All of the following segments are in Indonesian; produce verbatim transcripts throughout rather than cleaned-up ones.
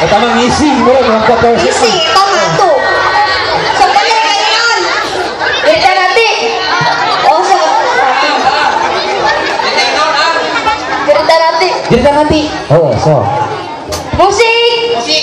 Pertama ngisi, mulai ngangkat ke ngisi, tengah tuh. Sebenarnya kayaknya cerita nanti. Oh, cerita nanti. Cerita nanti. Oh, so. Musik. Musik.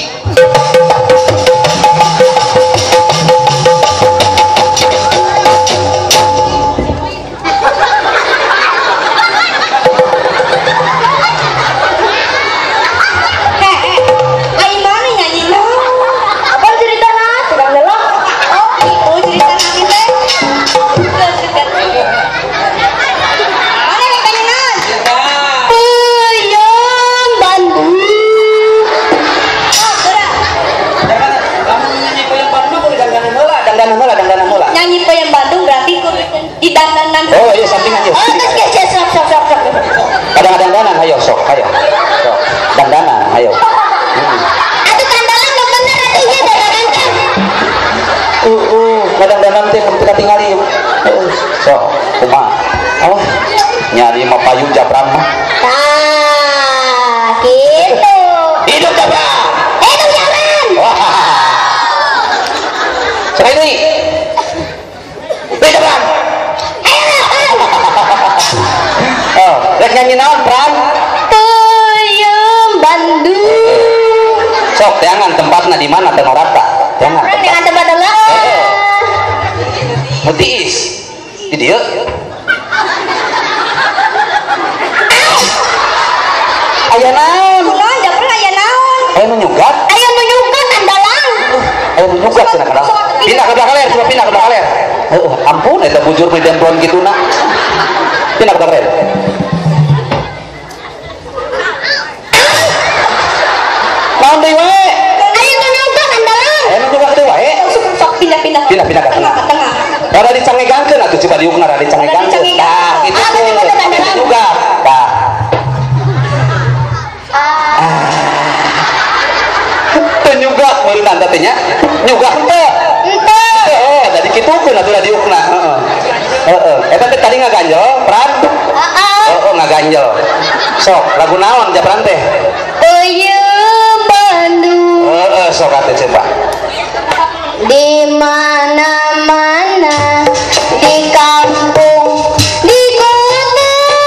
Oh iya sampingan yuk. Oh terus kece sok sok sok sok. Kadang-kadang dandan ayo sok ayo. Sok. Dandanan ayo. Hmm. Atuh kandalan lo bener atuh ieu dandanan teh. Uh uh kadang-kadang teh ketika tingali. Uh, sok kumaha? Oh nyari mah payung Japran mah. Tah gitu. Hidup Japran. Hidup Japran. Wah. Sekali lagi. Hidup Japran. Oh, rek nyanyi naon, Pran? Peuyeum Bandung. Sok, jangan tempatnya di mana Tenorata. Jangan. Dengan tempat heula. Mutiis. Di dieu. Aya naon? Kunaon Japran aya naon? Aya nu nyugat. Aya nu nyugat andalang. Aya nu nyugat cenah kana. Pindah ke belakang leher, coba pindah ke belakang leher. Heuh, ampun eta bujur medan tuan kituna. Pindah ke belakang leher. Naon deui wae? Aya nu nyugat andalang. Aya nu nyugat teh wae. Sok pindah-pindah. Pindah-pindah ke tengah. Ke tengah. Rada dicangegangkeun atuh coba diukna rada dicangegangkeun. Tah, gitu. Ah, bener-bener andalang. Juga. Tah. Nyugak meureunna teh nya. Nyugak henteu. Henteu. Heeh, tadi kitukeun atuh diukna. Heeh. Heeh. Eta teh tadi ngaganjel, Pran? Heeh. Heeh, ngaganjel. Sok, lagu naon Japran teh? Peuyeum Bandung. Heeh, sok atuh coba. Di mana-mana, di kampung, di kota,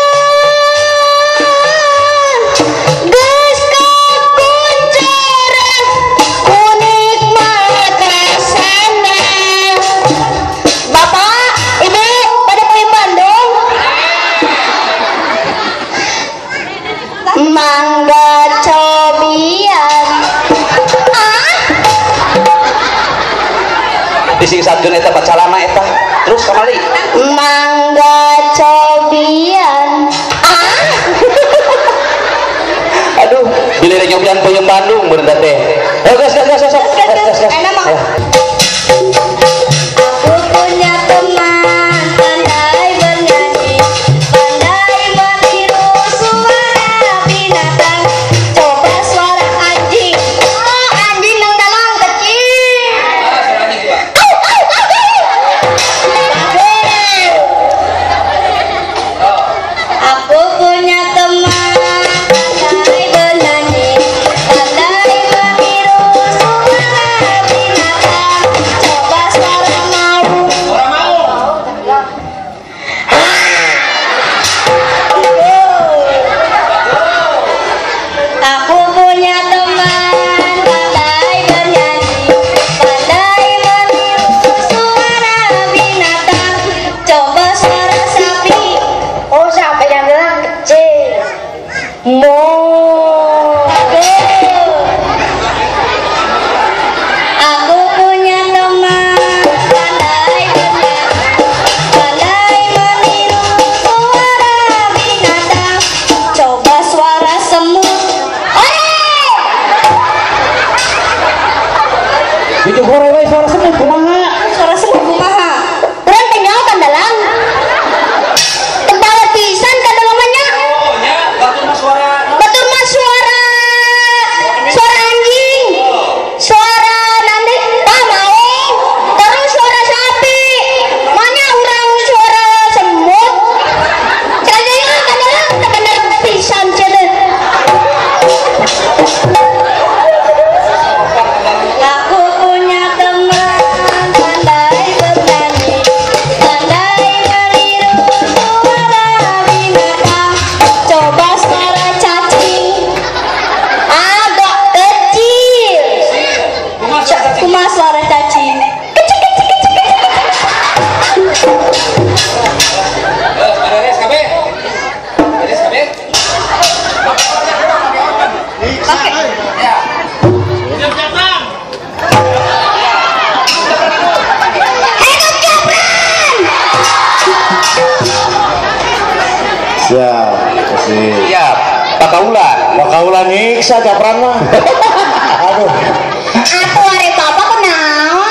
geus kakuncara, kunikmat rasana. Bapak, Ibu, pada peuyeum Bandung? Mangga cobian. Bising satkeun eta bacalana eta. Terus kamari. Mangga cobian. Ah. Aduh, bila rek nyobian peuyeum Bandung bener teh. Eh, gas gas gas gas. Gas gas. Enak mah. Aku punya teman pandai bernyanyi, pandai meniru suara binatang. Coba suara anjing. Oh, anjing nang dalang kecil. Au, au, au, au. Aku punya teman pandai bernyanyi, pandai meniru suara binatang. Coba suara maung. Suara maung. Aku punya teman pandai bernyanyi, pandai meniru suara binatang. Coba suara sapi. Oh, sapi yang bilang kecil. Mo. Aku punya teman pandai bernyanyi, pandai meniru suara binatang. Coba suara semut. Ore! Itu hore wae suara semut kumaha? Suara semut kumaha? Urang teh nyaho kandalang. Tebal pisan kandalangannya. Oh nya, batur mah suara. Batur mah suara suara anjing. Suara nanti tah maung. Terus suara sapi. Manya urang suara semut. Cenah kandalang teh bener pisan cenah. pakaulan. Pakaulan nyiksa Japran mah. Aduh. Aku hari bapak kenaon.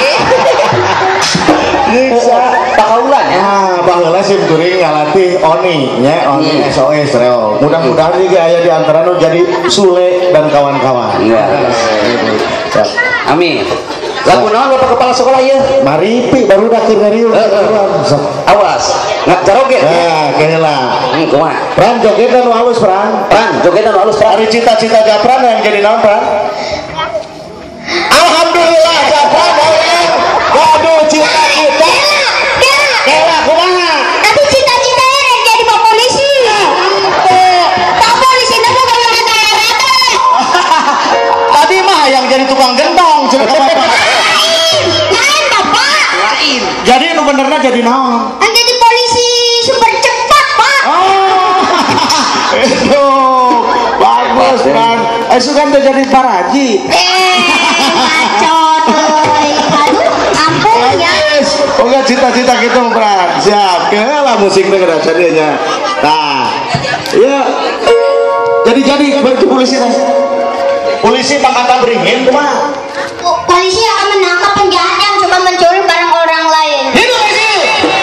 Nyiksa Pakaulan ya. ah baheula sim kuring ngalatih oni nya oni S O S reo. Mudah-mudahan juga aya di antara nu jadi Sule dan kawan-kawan. Iya. Amin. Lagu naon Bapak kepala sekolah ya? Maripi baru dah keur ngariung. Awas, nggak joget. Nah, kayaknya Hmm, kumaha? Pran jogetan nu halus, Pran. Pran, jogetan halus Pran. Ari cita-cita Japran yang jadi naon, Pran? Alhamdulillah Japran yang waduh cita-cita. Kela kumaha? Tapi cita-citanya yang jadi pak polisi. Pak polisi itu bukan yang kaya-kaya. Tadi mah yang jadi tukang gendong, jeung apa? Lain bapak. Lain. Jadi nu benerna jadi naon? Yang jadi polisi super cepat pak. Oh. Itu bagus, Pran. Eh sugan teh jadi paraji. Eh, bacot. euy. Aduh, ampun ya. Oke cita-cita gitu Pran. Siap. Kelah musik teh ngerasa dia nya. Nah. Iya. Jadi-jadi bagi polisi teh. Polisi pangkatan beringin kumaha? Polisi akan menangkap penjahat yang suka mencuri barang orang lain. Hidup polisi.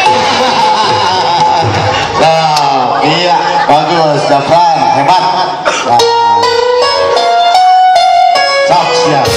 Nah, iya, bagus, Japran, hebat. Nah. Sok, siap.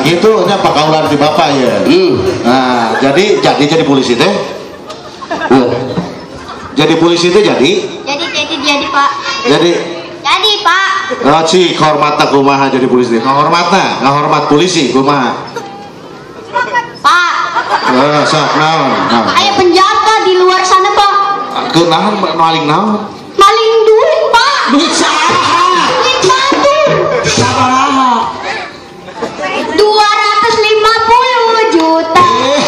gitu nya pakaulan di bapak ya. Hmm. Nah, jadi jadi jadi polisi teh. Uh. Jadi polisi teh jadi? Jadi jadi jadi Pak. Jadi jadi Pak. Oh, cik hormatna kumaha jadi polisi? Ngahormatna, ngahormat polisi kumaha? Pak. Eh, sok naon? Naon? Aya penjaga di luar sana, Pak. Keun naon maling naon? Maling duit, Pak. Duit saha? Duit batur. Sabaraha? dua ratus lima puluh juta.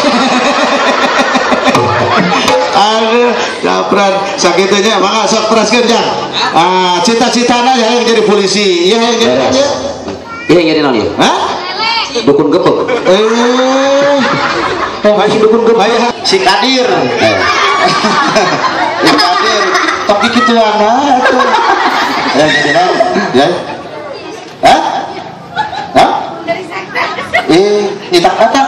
Aduh, capran sakitnya maka sok teruskeun Jang. Ah, cita-citana yang jadi polisi. Iya yang jadi. Iya yang jadi naon ieu? Hah? Dukun gepek. Eh. Masih dukun gepek. Si Kadir. Si Kadir. Tapi kitu anak tuh. Ya jadi naon? Ya. Hah? Hah? Eh, itak kata.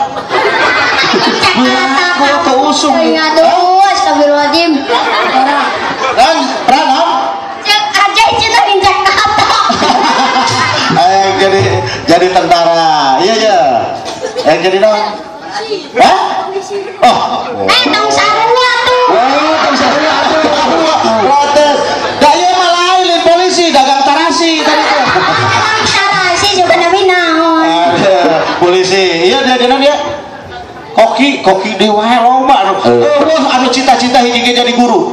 Aku keusung. Aduh, astagfirullahaladzim. Dan pernah Cek aja cita injak kata. eh jadi jadi tentara. Iya ya. Yang jadi naon? Hah? Oh. Eh, tong sarua tuh. Oh, tong sarua tuh. Protes. Da ieu mah lain polisi dagang tarasi tadi tuh. Dagang tarasi juga nabi naon. Polisi. Iya dia dia dia. Koki, koki dewa loba. Eueuh anu cita-cita hiji ge jadi guru.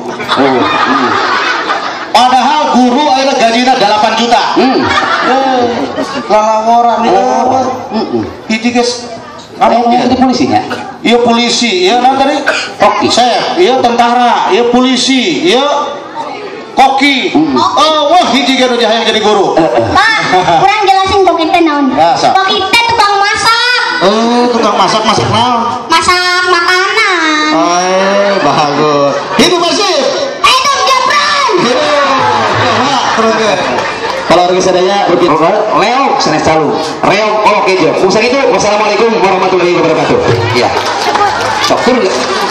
Padahal guru ayeuna gajina delapan juta. Hmm. Eh, lalaworan ieu apa? Heeh. Hiji geus kamu jadi polisinya? Iya polisi, iya nah tadi koki. Saya, iya tentara, iya polisi, iya koki. Oh, wah hiji ge nu jahang jadi guru. Pak, kurang jelasin koki teh naon? Koki teh tukang masak. Oh, tukang masak masak naon? Masak makanan. Eh, bagus. Hidup bersih. Hidup Japran. Kalau harga sadaya begitu. Leo sanes calu. Reo oke jo. Musa gitu. Wassalamualaikum warahmatullahi wabarakatuh. Iya. Syukur.